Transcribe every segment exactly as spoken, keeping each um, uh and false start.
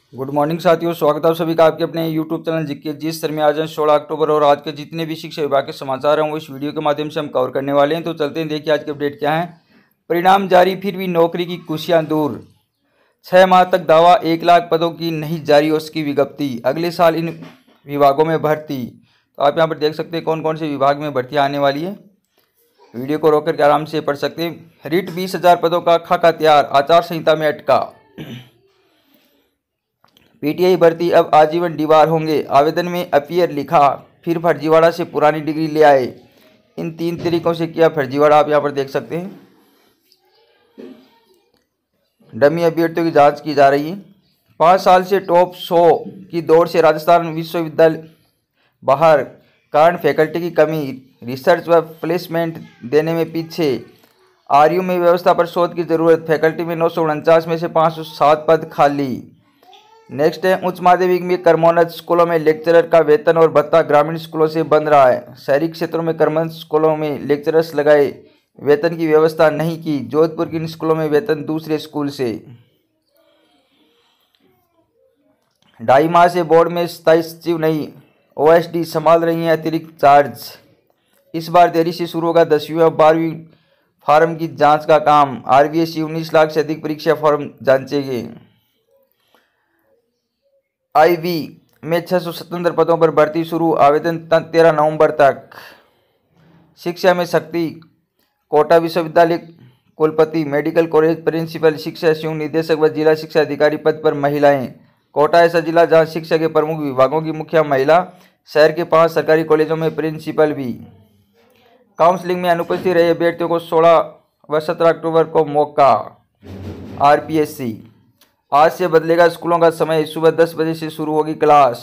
Good morning साथियों, स्वागत है आप सभी का आपके अपने यूट्यूब चैनल जीके जिस सर में आज है सोलह अक्टूबर और आज के जितने भी शिक्षा विभाग के समाचार हैं वो इस वीडियो के माध्यम से हम कवर करने वाले हैं। तो चलते हैं, देखिए आज के अपडेट क्या है। परिणाम जारी, फिर भी नौकरी की खुशियां दूर। छः माह तक दावा, एक लाख पदों की नहीं जारी उसकी विज्ञप्ति। अगले साल इन विभागों में भर्ती। तो आप यहाँ पर देख सकते हैं कौन कौन से विभाग में भर्ती आने वाली है। वीडियो को रोक करके आराम से पढ़ सकते हैं। रिट बीस हजार पदों का खाका तैयार, आचार संहिता में अटका। पीटीआई भर्ती अब आजीवन डीबार होंगे, आवेदन में अपीयर लिखा। फिर फर्जीवाड़ा से पुरानी डिग्री ले आए। इन तीन तरीकों से किया फर्जीवाड़ा, आप यहाँ पर देख सकते हैं। डमी अभ्यर्थियों की जांच की जा रही है। पाँच साल से टॉप सौ की दौड़ से राजस्थान विश्वविद्यालय बाहर, कारण फैकल्टी की कमी, रिसर्च व प्लेसमेंट देने में पीछे। आरयू में व्यवस्था पर शोध की जरूरत, फैकल्टी में नौ सौ उनचास में से पाँच सौ सात पद खाली। नेक्स्ट है, उच्च माध्यमिक में कर्मोन्नत स्कूलों में लेक्चरर का वेतन और भत्ता ग्रामीण स्कूलों से बंद रहा है। शहरी क्षेत्रों में कर्मोन्नत स्कूलों में लेक्चरर्स लगाए वेतन की व्यवस्था नहीं की। जोधपुर के इन स्कूलों में वेतन दूसरे स्कूल से। ढाई माह से बोर्ड में स्थायी सचिव नहीं, ओएसडी संभाल रही हैं अतिरिक्त चार्ज। इस बार देरी से शुरू होगा दसवीं और बारहवीं फार्म की जांच का काम। आरबीएसई उन्नीस लाख से अधिक परीक्षा फॉर्म जांचेंगे। आईवी में छह सौ सतहत्तर पदों पर भर्ती शुरू, आवेदन तेरह नवंबर तक। शिक्षा में शक्ति, कोटा विश्वविद्यालय कुलपति, मेडिकल कॉलेज प्रिंसिपल, शिक्षा संयुक्त निदेशक व जिला शिक्षा अधिकारी पद पर महिलाएं। कोटा ऐसा जिला जहां शिक्षा के प्रमुख विभागों की मुखिया महिला। शहर के पांच सरकारी कॉलेजों में प्रिंसिपल भी। काउंसलिंग में अनुपस्थित रहे अभ्यर्थियों को सोलह व सत्रह अक्टूबर को मौका। आरपीएससी आज से बदलेगा स्कूलों का समय, सुबह दस बजे से शुरू होगी क्लास।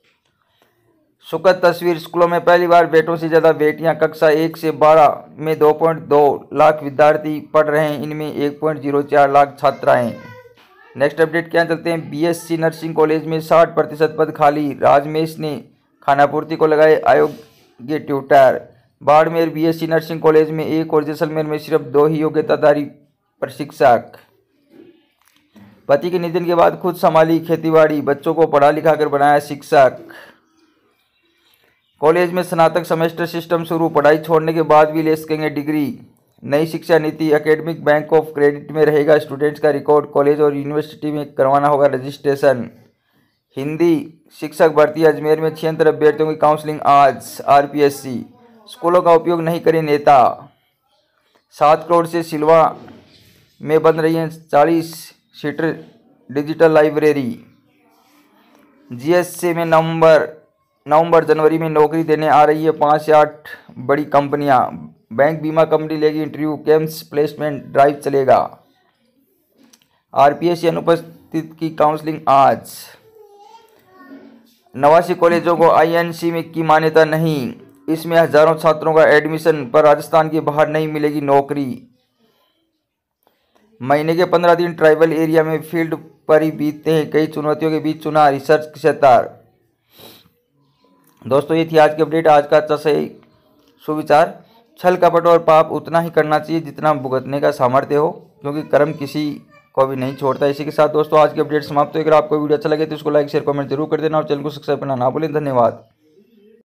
सुखद तस्वीर, स्कूलों में पहली बार बेटों से ज़्यादा बेटियां। कक्षा एक से बारह में दो पॉइंट दो लाख विद्यार्थी पढ़ रहे हैं, इनमें एक पॉइंट जीरो चार लाख छात्राएं। नेक्स्ट अपडेट क्या चलते हैं। बीएससी नर्सिंग कॉलेज में साठ प्रतिशत पद खाली, राजमेश ने खानापूर्ति को लगाए आयोग के tutor. Barmer BSc nursing college में एक और जैसलमेर में सिर्फ दो ही योग्यताधारी प्रशिक्षक। पति के निधन के बाद खुद संभाली खेतीबाड़ी, बच्चों को पढ़ा लिखा कर बनाया शिक्षक। कॉलेज में स्नातक सेमेस्टर सिस्टम शुरू, पढ़ाई छोड़ने के बाद भी ले सकेंगे डिग्री। नई शिक्षा नीति, एकेडमिक बैंक ऑफ क्रेडिट में रहेगा स्टूडेंट्स का रिकॉर्ड, कॉलेज और यूनिवर्सिटी में करवाना होगा रजिस्ट्रेशन। हिंदी शिक्षक भर्ती, अजमेर में छिहत्तर अभ्यर्थियों की काउंसलिंग आज। आरपीएससी स्कूलों का उपयोग नहीं करे नेता। सात करोड़ से सिलवा में बन रही है चालीस सीटर डिजिटल लाइब्रेरी। जीएससी में नवंबर नवंबर जनवरी में नौकरी देने आ रही है पाँच से आठ बड़ी कंपनियां। बैंक बीमा कंपनी लेगी इंटरव्यू, कैंप्स प्लेसमेंट ड्राइव चलेगा। आरपीएससी अनुपस्थित की काउंसलिंग आज। नवासी कॉलेजों को आईएनसी में की मान्यता नहीं, इसमें हजारों छात्रों का एडमिशन, पर राजस्थान के बाहर नहीं मिलेगी नौकरी। महीने के पंद्रह दिन ट्राइबल एरिया में फील्ड पर ही बीतते हैं, कई चुनौतियों के बीच चुना रिसर्च क्षेत्र। दोस्तों ये थी आज की अपडेट। आज का अच्छा सही सुविचार, छल कपट और पाप उतना ही करना चाहिए जितना भुगतने का सामर्थ्य हो, क्योंकि कर्म किसी को भी नहीं छोड़ता। इसी के साथ दोस्तों आज की अपडेट समाप्त हो। अगर आपको वीडियो अच्छा लगे तो इसको लाइक शेयर कमेंट जरूर कर देना और चैनल को सब्सक्राइब करना ना भूलें। धन्यवाद।